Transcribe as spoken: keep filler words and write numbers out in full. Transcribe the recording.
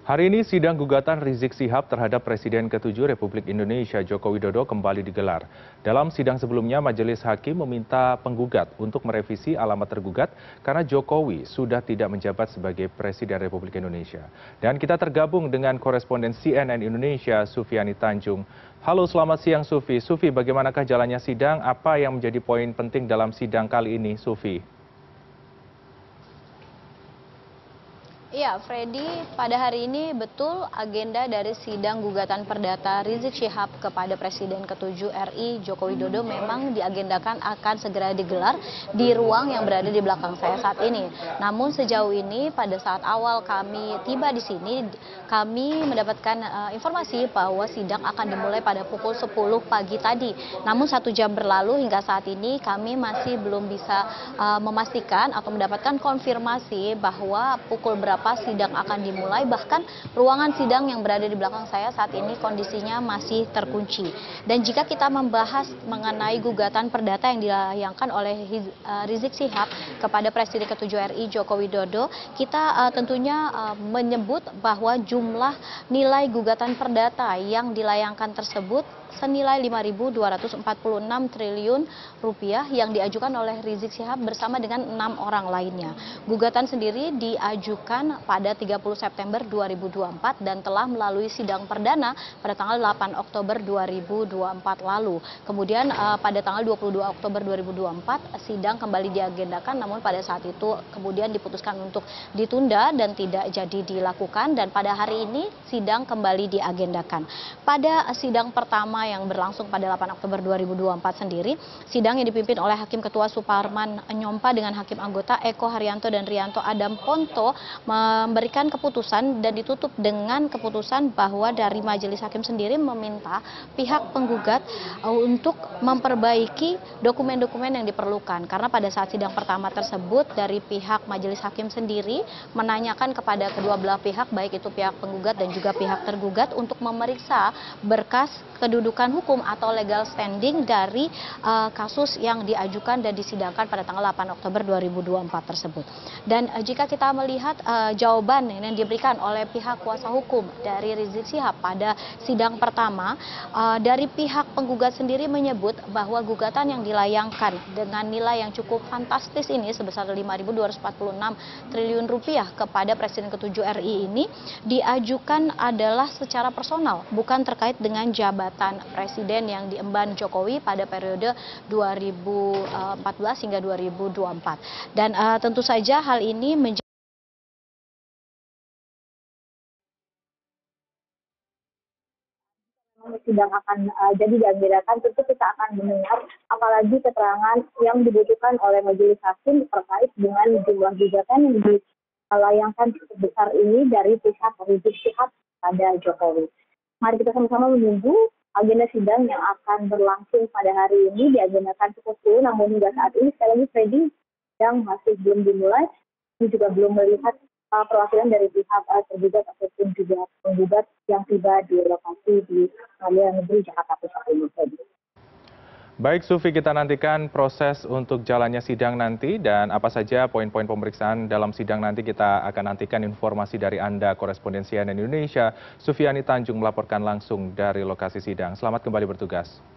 Hari ini sidang gugatan Rizik Syihab terhadap Presiden ketujuh Republik Indonesia Joko Widodo kembali digelar. Dalam sidang sebelumnya, Majelis Hakim meminta penggugat untuk merevisi alamat tergugat karena Jokowi sudah tidak menjabat sebagai Presiden Republik Indonesia. Dan kita tergabung dengan koresponden C N N Indonesia, Sufiani Tanjung. Halo, selamat siang Sufi. Sufi, bagaimanakah jalannya sidang? Apa yang menjadi poin penting dalam sidang kali ini, Sufi? Iya, Freddy, pada hari ini betul agenda dari sidang gugatan perdata Rizik Syihab kepada Presiden ketujuh R I Joko Widodo memang diagendakan akan segera digelar di ruang yang berada di belakang saya saat ini. Namun sejauh ini pada saat awal kami tiba di sini, kami mendapatkan uh, informasi bahwa sidang akan dimulai pada pukul sepuluh pagi tadi. Namun satu jam berlalu hingga saat ini kami masih belum bisa uh, memastikan atau mendapatkan konfirmasi bahwa pukul berapa sidang akan dimulai. Bahkan ruangan sidang yang berada di belakang saya saat ini kondisinya masih terkunci. Dan jika kita membahas mengenai gugatan perdata yang dilayangkan oleh Rizik Syihab kepada Presiden ketujuh R I Joko Widodo, kita uh, tentunya uh, menyebut bahwa jumlah nilai gugatan perdata yang dilayangkan tersebut senilai lima ribu dua ratus empat puluh enam triliun rupiah yang diajukan oleh Rizik Syihab bersama dengan enam orang lainnya. Gugatan sendiri diajukan pada tiga puluh September dua ribu dua puluh empat dan telah melalui sidang perdana pada tanggal delapan Oktober dua ribu dua puluh empat lalu. Kemudian uh, pada tanggal dua puluh dua Oktober dua ribu dua puluh empat sidang kembali diagendakan, namun pada saat itu kemudian diputuskan untuk ditunda dan tidak jadi dilakukan, dan pada hari ini sidang kembali diagendakan. Pada sidang pertama yang berlangsung pada delapan Oktober dua ribu dua puluh empat sendiri, sidang yang dipimpin oleh Hakim Ketua Suparman Nyompa dengan Hakim Anggota Eko Haryanto dan Rianto Adam Ponto memberikan keputusan dan ditutup dengan keputusan bahwa dari Majelis Hakim sendiri meminta pihak penggugat untuk memperbaiki dokumen-dokumen yang diperlukan, karena pada saat sidang pertama tersebut dari pihak Majelis Hakim sendiri menanyakan kepada kedua belah pihak, baik itu pihak penggugat dan juga pihak tergugat, untuk memeriksa berkas kedudukan hukum atau legal standing dari uh, kasus yang diajukan dan disidangkan pada tanggal delapan Oktober dua ribu dua puluh empat tersebut. Dan uh, jika kita melihat uh, jawaban yang diberikan oleh pihak kuasa hukum dari Rizik Syihab pada sidang pertama, uh, dari pihak penggugat sendiri menyebut bahwa gugatan yang dilayangkan dengan nilai yang cukup fantastis ini sebesar lima ribu dua ratus empat puluh enam triliun rupiah kepada Presiden ketujuh R I ini diajukan adalah secara personal, bukan terkait dengan jabatan Presiden yang diemban Jokowi pada periode dua ribu empat belas hingga dua ribu dua puluh empat. Dan uh, tentu saja hal ini menjadi sidang akan uh, jadi diagendakan, tentu kita akan mendengar apalagi keterangan yang dibutuhkan oleh Majelis Hakim terkait dengan jumlah gugatan yang dilayangkan cukup besar ini dari pihak Rizik Syihab pada Jokowi. Mari kita sama-sama menunggu agenda sidang yang akan berlangsung pada hari ini. Diagendakan pukul sepuluh, namun hingga saat ini sekali lagi Freddy yang masih belum dimulai, ini juga belum melihat uh, perwakilan dari pihak uh, tergugat ataupun juga penggugat yang tiba di lokasi di Pengadilan Negeri Jakarta Pusat ini, Freddy. Baik Sufi, kita nantikan proses untuk jalannya sidang nanti dan apa saja poin-poin pemeriksaan dalam sidang nanti. Kita akan nantikan informasi dari Anda, koresponden C N N Indonesia, Sufiani Tanjung melaporkan langsung dari lokasi sidang. Selamat kembali bertugas.